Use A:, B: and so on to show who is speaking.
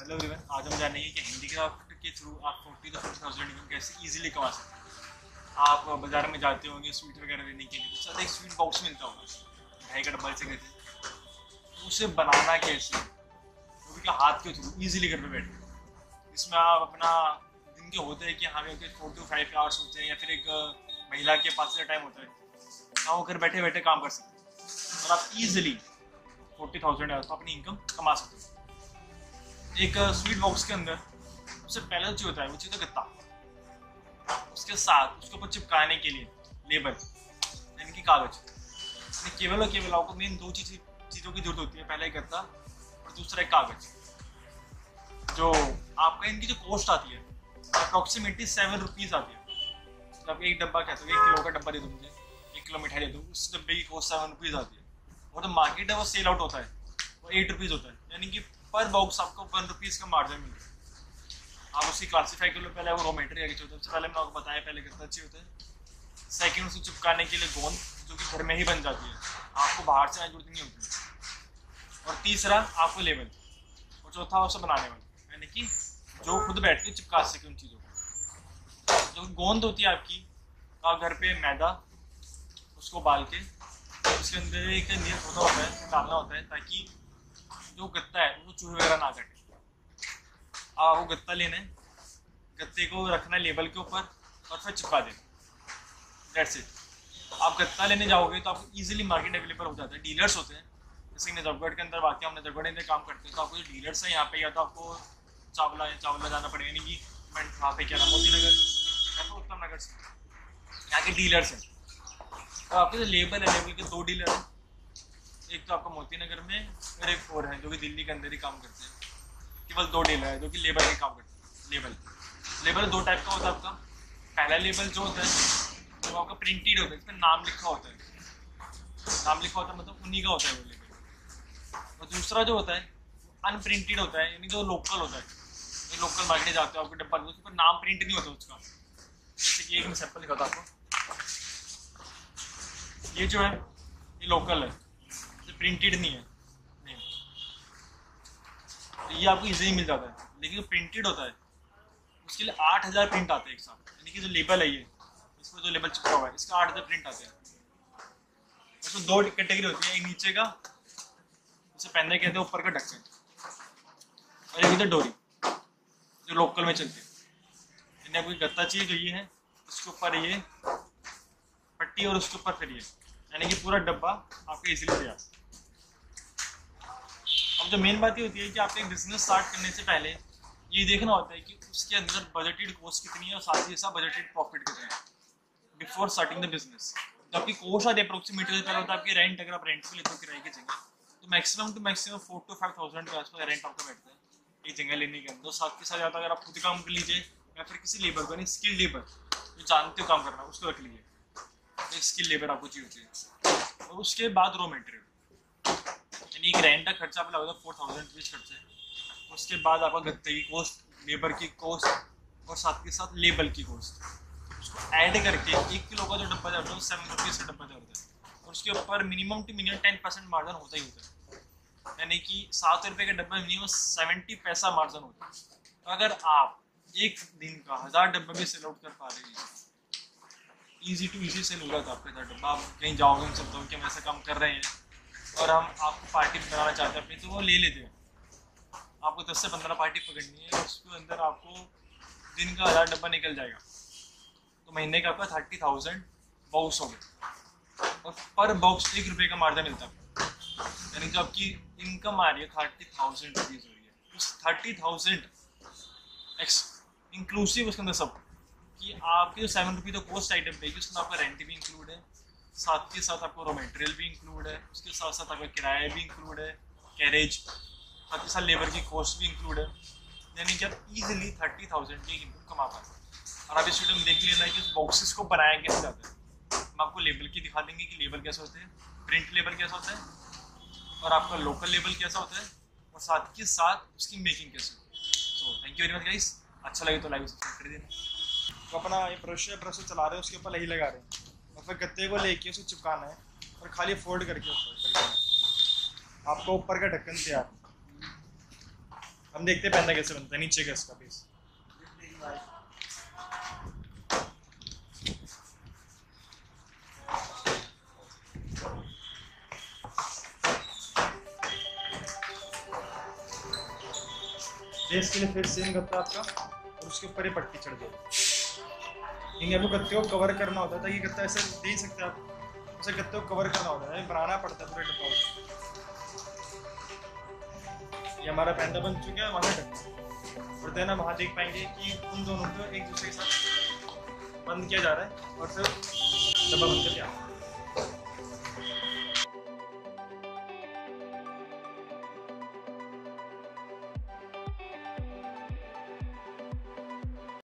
A: Hello everyone, आज हम जानेंगे कि हैंडीक्राफ्ट के थ्रू आप 40 to 50,000 इनकम कैसे इजीली कमा सकते हैं। आप बाजार में जाते होंगे स्वीट वगैरह लेने के लिए, तो साथ एक स्वीट बॉक्स मिलता होगा 2.5 का डब्बा से कहते हैं। तो उसे बनाना कैसे, वो भी क्या हाथ के थ्रू इजीली घर पे बैठे। इसमें आप अपना दिन के होते हैं कि हाँ 4 to 5 आवर्स होते हैं, या फिर एक महिला के पास से टाइम होता है ना, वो घर बैठे बैठे काम कर सकते हैं और आप इजीली 40,000 तो अपनी इनकम कमा सकते हैं। एक स्वीट बॉक्स के अंदर सबसे पहला जो होता है वो चीज़ है गत्ता। उसके साथ उसके ऊपर चिपकाने के लिए लेबल यानी कि कागज। केवल और केवल आपको मेन दो चीज़ों की जरूरत होती है, पहला एक गत्ता और दूसरा एक कागज। जो आपका इनकी जो कॉस्ट आती है अप्रॉक्सीमेटली 7 रुपीज़ आती है। मतलब एक डब्बा कहते हो 1 किलो का डब्बा दे दो, मुझे 1 किलो मिठाई दे दो, उस डब्बे की कॉस्ट 7 रुपीज़ आती है। और जो मार्केट है वो सेल आउट होता है वो 8 रुपीज़ होता है, यानी कि पर बॉक्स आपको 1 रुपीज़ का मार्जिन मिलता है। आप उसकी क्लासीफाई कर लो। पहले वो रॉ मटेरियल चाहिए होता है, सबसे पहले मैंने आपको बताया पहले गत्ता चाहिए होता है। सेकंड उसे चिपकाने के लिए गोंद, जो कि घर में ही बन जाती है, आपको बाहर से आने जरूरत नहीं होती। और तीसरा आपको लेबल, और चौथा उसे बनाने वाला, यानी कि जो खुद बैठ के चिपका सके उन चीज़ों को। जो गोंद होती है आपकी, आप घर पे मैदा उसको बाल के उसके अंदर एक नियत होता है डालना होता है, ताकि जो गत्ता है वो चूहे वगैरह ना काटे। वो गत्ता लेना है, गत्ते को रखना है लेबल के ऊपर और फिर चिपका देना। That's it. आप गत्ता लेने जाओगे तो आपको इजीली मार्केट अवेलेबल हो जाता है। डीलर्स होते हैं, जैसे नजफगढ़ के अंदर वाकई हम नजफगढ़ में काम करते हैं, तो आपको जो डीलर्स हैं यहाँ पे, या तो आपको चावला जाना पड़ेगा, यानी कि वहाँ पे क्या नाम मोती नगर या फिर उत्तम नगर से यहाँ के डीलर्स हैं। तो आपके जो लेबल है, लेबल के 2 डीलर हैं, एक तो आपका मोती नगर में और एक और है जो कि दिल्ली के अंदर ही काम करते हैं। केवल 2 डीलर है जो कि लेबल के काम करते हैं। लेबल 2 टाइप का होता है आपका। पहला लेबल जो होता है जो आपका प्रिंटेड होता है, इसमें नाम लिखा होता है। नाम लिखा होता है मतलब उन्हीं का होता है वो लेबल। और दूसरा जो होता है अनप्रिंटेड होता है, यानी जो लोकल होता है। जो लोकल मार्केट जाते हो आपको डब्बा दो, उसके ऊपर नाम प्रिंट नहीं होता उसका। जैसे कि एक मैं सैंपल दिखाता हूँ आपको। ये जो है ये लोकल है, प्रिंटेड नहीं है नेम, तो ये आपको इजीली मिल जाता है। लेकिन जो प्रिंटेड होता है उसके लिए 8,000 प्रिंट आते हैं एक साथ, यानी कि जो लेबल है ये, इसको जो लेबल चिपका हुआ है इसका 8,000 प्रिंट आते हैं। उसमें 2 कैटेगरी होती है, एक नीचे का उसे पहनने कहते हैं, ऊपर का ढक्कन, और एक इधर डोरी जो लोकल में चलती है। यानी आपको गत्ता चाहिए जो ये है, उसके ऊपर ये पट्टी और उसके ऊपर फिर ये, यानी कि पूरा डब्बा आपको इजीली तैयार। अब जो मेन बात ये होती है कि आपको एक बिजनेस स्टार्ट करने से पहले ये देखना होता है कि उसके अंदर बजटेड कॉस्ट कितनी है और साथ ही साथ बजटेड प्रॉफिट कितना है बिफोर स्टार्टिंग द बिजनेस। जो आपकी कॉस्ट आती है अप्रोक्सीमेटली, पहले होता है आपकी रेंट। अगर आप रेंट पे लेते हो किराए की जगह, तो मैक्सिमम टू मैक्सिमम 4 to 5,000 के आसपास रेंट आपका बैठता है एक जगह लेने के अंदर। साथ के साथ आता है अगर आप खुद काम कर लीजिए या फिर किसी लेबर को, यानी स्किल लेबर जो जानते हो काम करना, उसको रख लीजिए। एक स्किल लेबर आपको चाहिए होती है। और उसके बाद रॉ मटेरियल, यानी एक रेंट का खर्चा आपका लगेगा 4,000 रुपीज़ खर्चा है। उसके बाद आपका गत्ते की कॉस्ट, लेबर की कॉस्ट और साथ के साथ लेबल की कॉस्ट, उसको ऐड करके 1 किलो का जो डब्बा जाता है वो 7 रुपीज़ का डब्बा जाता है। और उसके ऊपर मिनिमम टू मिनिमम 10% मार्जिन होता ही होता है, यानी कि 7 रुपये का डब्बा मिनिमम 70 पैसा मार्जिन होता है। अगर आप एक दिन का 1000 डब्बा भी सेल आउट कर पा रहे हैं, ईजी टू ईजी सेल होगा तो आपका डब्बा। आप कहीं जाओगे हम चलते हो कि हम ऐसा काम कर रहे हैं और हम आपको पार्टी बनाना चाहते हैं अपनी, तो वो ले लेते हैं। आपको 10 से 15 पार्टी पकड़नी है, उसके अंदर आपको दिन का 1000 डब्बा निकल जाएगा, तो महीने का आपका 30,000 बॉक्स हो गए। और पर बॉक्स 1 रुपये का मार्जिन मिलता है, यानी जो आपकी इनकम आ रही है 30,000 रुपीज़ हो रही है। उस 30,000 इंक्लूसिव उसके अंदर सब, कि आपकी जो 7 रुपये तो कॉस्ट आइटम पे, उसमें आपका रेंट भी इंक्लूड है, साथ के साथ आपको रॉ मटेरियल भी इंक्लूड है, उसके साथ साथ आपका किराया भी इंक्लूड है, कैरेज, साथ के साथ लेबर की कॉस्ट भी इंक्लूड है। यानी कि आप इजीली 30,000 की इनकम कमा पाते हैं। और आप इस वीडियो में देख लेना है कि उस बॉक्सेस को बनाया कैसे जाता है। हम आपको लेबल की दिखा देंगे कि लेबल कैसे होते हैं, प्रिंट लेबल कैसा होता है, और आपका लोकल लेबल कैसा होता है, और साथ के साथ उसकी मेकिंग कैसे होती है। So thank you very much guys. अच्छा लगे तो लाइक सब्सक्राइब कर देना। तो अपना ये ब्रश चला रहे हैं, उसके ऊपर लही लगा रहे हैं, और फिर गत्ते को लेके उसे चिपकाना है और खाली फोल्ड करके ऊपर आपको ऊपर का ढक्कन तैयार। हम देखते हैं पहनना कैसे बनता है। नीचे का इसका बेस। बेस के लिए फिर सेम गत्ता आपका, और उसके ऊपर ये पट्टी चढ़ जाएगी। ये आपको गत्ते को कवर करना होता है, ये गत्ता ऐसे दे सकते हैं आप, उसे गत्ते को कवर करना होता है, बनाना पड़ता है पूरे डब्बा। ये हमारा पैंदा बन चुका है, वहाँ ढक्कन, और देन हम वहाँ देख पाएंगे कि उन दोनों को एक दूसरे के साथ बंद किया जा रहा है, और फिर डब्बा बनकर तैयार।